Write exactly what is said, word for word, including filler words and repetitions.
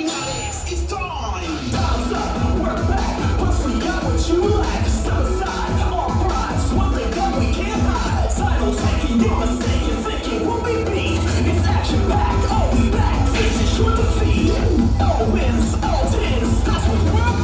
Alex, it's time! Time's up, we're back. Plus we got what you like. Step aside, all prize. One thing that we can't hide. Title taking, you're mistaken, thinking we'll be beat. It's action packed, all we back. This is your defeat. All wins, all wins. That's what we're